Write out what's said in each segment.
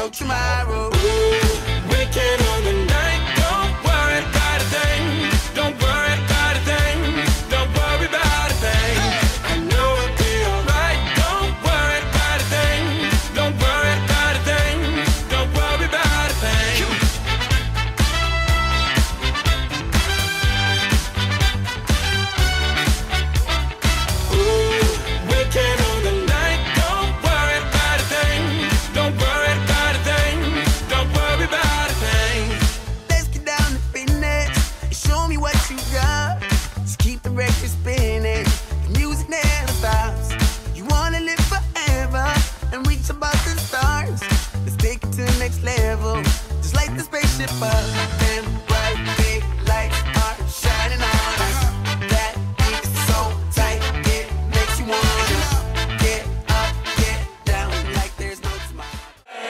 no tomorrow. Weekend on the night, don't worry about a thing. Don't worry about a thing. Don't worry about a thing. I know it'll be alright. Don't worry about a thing. Don't worry about a thing. Don't worry about a thing. Weekend on the night, don't worry about a thing. Don't worry about a thing. Don't worry about a thing. Let's get down to business and show me what you got. Just keep the record spinning, the music never stops. You wanna live forever and reach above the stars. Let's take it to the next level, just like the spaceship up. Them bright big lights are shining on us. That beat is so tight, it makes you wanna get up, get down like there's no tomorrow.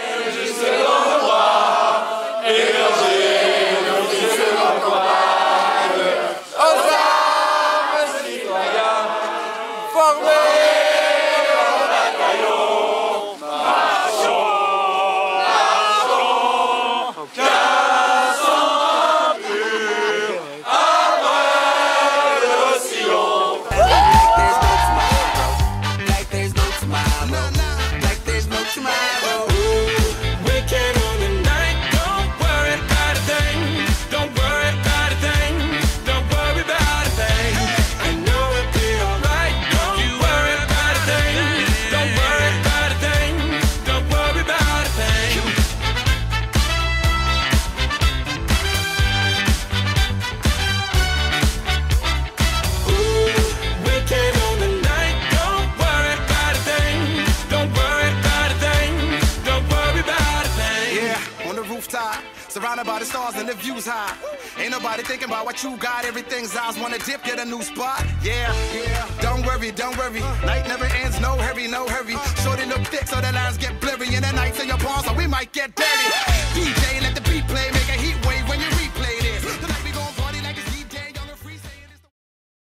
Like there's no tomorrow. Like there's no tomorrow. Weekend on the night, don't worry about a thing. Don't worry about a thing. Don't worry about a thing. I know it'll be alright. Don't worry about a thing. Don't worry about a thing. Don't worry about a thing. Weekend on the night, don't worry about a thing. Don't worry about a thing. Don't worry about a thing. Yeah, on the rooftop, surrounded by the stars and the views high. Ain't nobody thinking about what you got. Everything's eyes wanna dip, get a new spot. Yeah, don't worry, don't worry. Night never ends, no hurry, no hurry. Shorty look thick, so the lines get blurry. And the nights in your palms, so we might get dirty.